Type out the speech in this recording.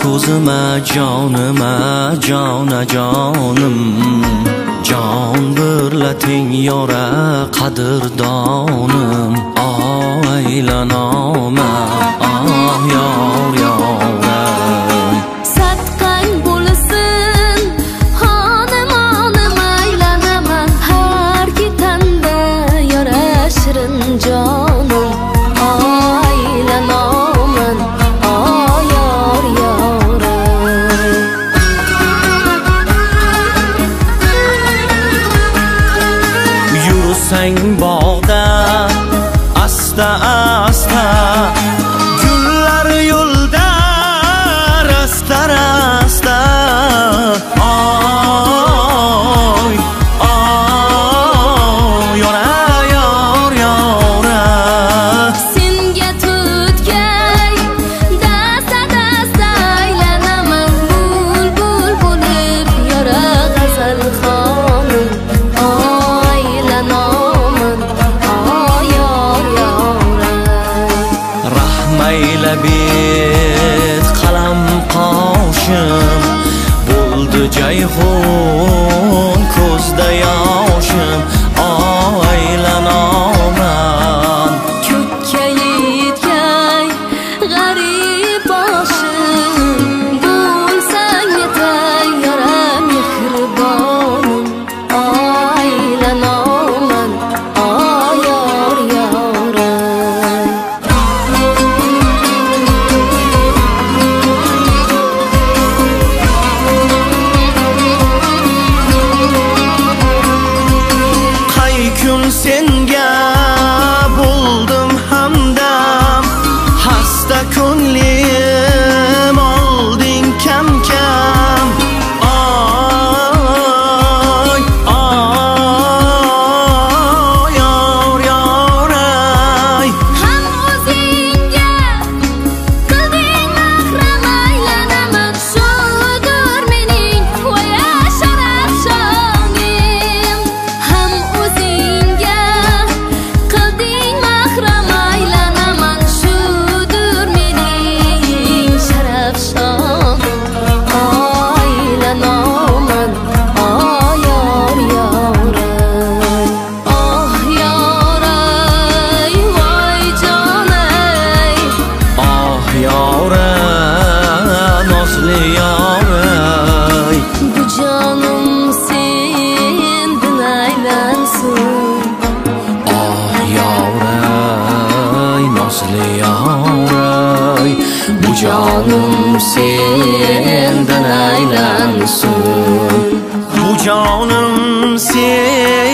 ko'zima jonima jonim jon birla teng yora qadrdonim aylanoman yor Satqang bo'lsin xonim aylanaman har ketanda yora shirin jonim aylanoman yor yursang bog'da asta asta gullar yo'lda rasta rasta oy yora senga tutgay dasta dasta aylanaman bulbul bo'lib yora g'azal xonim aylanoman yor rahmayla bet qalam qoshim bo'ldi jayhun ko'zda yoshim aylanoman ko'kka yetgay g'arib boshim bo'lsang yetay yora mehribonim aylanoman yor qay kun senga bo'ldim hamdam hasta ko'nglim olding kam kam yor ham o'zingga qilding mahram aylanaman shudur mening voya sharaf shonim ham o'zingga qilding mahram aylanaman shudur mening sharaf shonim aylanoman yor yoray voy jonay yora nosli yoray bu jonim sendan aylansin yoray nosli yoray bu jonim sendan aylansin bu jonim sen